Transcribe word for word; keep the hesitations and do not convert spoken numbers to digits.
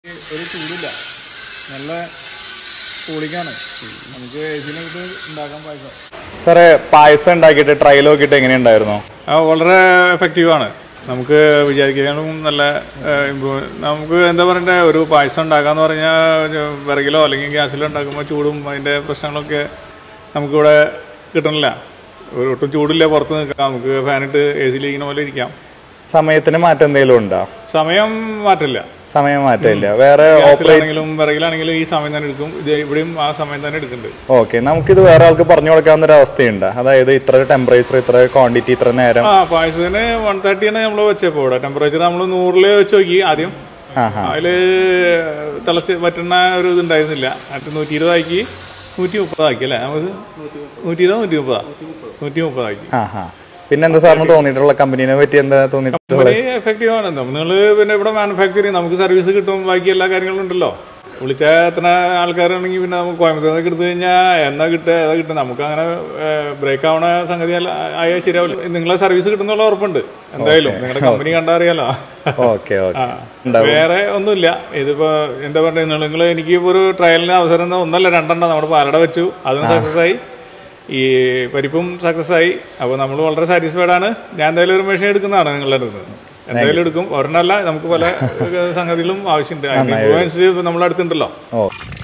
ഒരു ചൂടില്ല, നല്ല കൂളിംഗാണ്. നമുക്ക് ഇതിനകത്ത് ഉണ്ടാക്കാൻ പായസം. സാറേ, പായസം ഉണ്ടാക്കിയിട്ട് ട്രയൽ നോക്കിയിട്ട് എങ്ങനെയുണ്ടായിരുന്നു? ആ വളരെ എഫക്റ്റീവാണ്. നമുക്ക് വിചാരിക്കാനും നല്ല ഇമ്പ്രൂവ്. നമുക്ക് എന്താ പറയണ്ടേ, ഒരു പായസം ഉണ്ടാക്കാന്ന് പറഞ്ഞാൽ വിറകിലോ അല്ലെങ്കിൽ ഗ്യാസിലോ ഉണ്ടാക്കുമ്പോൾ ചൂടും അതിൻ്റെ പ്രശ്നങ്ങളൊക്കെ നമുക്കിവിടെ കിട്ടണില്ല. ഒരു ഒട്ടും ചൂടില്ല, പുറത്ത് നിൽക്കാം, നമുക്ക് ഫാനിട്ട് എ സിയിൽ ഇരിക്കുന്ന പോലെ ഇരിക്കാം. സമയത്തിന് മാറ്റം എന്തെങ്കിലും ഉണ്ടോ? സമയം മാറ്റില്ല, സമയം മാറ്റമില്ല. വേറെ ഗ്യാസിലാണെങ്കിലും വിറകിലാണെങ്കിലും ഈ സമയം തന്നെ എടുക്കും. ഇത് ഇവിടെയും ആ സമയം തന്നെ എടുക്കുന്നുണ്ട്. ഓക്കെ, നമുക്കിത് വേറെ ആൾക്ക് പറഞ്ഞു കൊടുക്കാവുന്ന ഒരു അവസ്ഥയുണ്ട്. അതായത് ഇത്ര ടെമ്പറേച്ചർ, ഇത്ര ക്വാണ്ടിറ്റി, ഇത്ര നേരം. ആ പായസത്തിന് വൺ തേർട്ടിയാണ് നമ്മൾ വെച്ചപ്പോൾ ഇവിടെ ടെമ്പറേച്ചർ നമ്മൾ നൂറില് വെച്ച് നോക്കി ആദ്യം. അതില് തിളച്ച് പറ്റുന്ന ഒരു ഇതുണ്ടായിരുന്നില്ല. മറ്റു നൂറ്റി ഇരുപതാക്കി നൂറ്റി മുപ്പതാക്കി അല്ലേ, നമുക്ക് നൂറ്റി ഇരുപത് നൂറ്റി മുപ്പതാ നൂറ്റി മുപ്പതാക്കി. പിന്നെ എന്താ സാറിന് തോന്നിയിട്ടുള്ള കമ്പനീനെ പറ്റി എന്താ തോന്നിയിട്ടുള്ളത്? എഫക്റ്റീവ് ആണ്. നിങ്ങൾ പിന്നെ ഇവിടെ മാനുഫാക്ചറിങ് നമുക്ക് സർവീസ് കിട്ടും, ബാക്കി എല്ലാ കാര്യങ്ങളും ഉണ്ടല്ലോ. വിളിച്ച എത്ര ആൾക്കാരാണെങ്കിൽ പിന്നെ നമുക്ക് കോയമ്പത്തൂരിൽ എടുത്തു കഴിഞ്ഞാൽ എന്നാ കിട്ടുക ഏതാ കിട്ടുക, നമുക്ക് അങ്ങനെ ബ്രേക്ക് ആവണ സംഗതി ആയാൽ ശരിയാവില്ല. നിങ്ങളെ സർവീസ് കിട്ടുന്നുള്ള ഉറപ്പുണ്ട് എന്തായാലും, നിങ്ങളുടെ കമ്പനി കണ്ടാ അറിയാലോ. വേറെ ഒന്നുമില്ല. ഇതിപ്പോ എന്താ പറയുക, നിങ്ങൾ എനിക്ക് ഇപ്പോൾ ഒരു ട്രയലിന് അവസരം ഒന്നല്ല രണ്ടെണ്ണം നമ്മുടെ പാലട വെച്ചു, അതും സക്സസ് ആയി. ഈ പരിപ്പും സക്സസ് ആയി. അപ്പോൾ നമ്മൾ വളരെ സാറ്റിസ്ഫൈഡ് ആണ്. ഞാൻ എന്തായാലും ഒരു മെഷീൻ എടുക്കുന്നതാണ് നിങ്ങളുടെ അടുത്ത്, എന്തായാലും എടുക്കും. ഒരെണ്ണമല്ല, നമുക്ക് പല സംഗതികളും ആവശ്യമുണ്ട്. നമ്മളെ അടുത്തുണ്ടല്ലോ.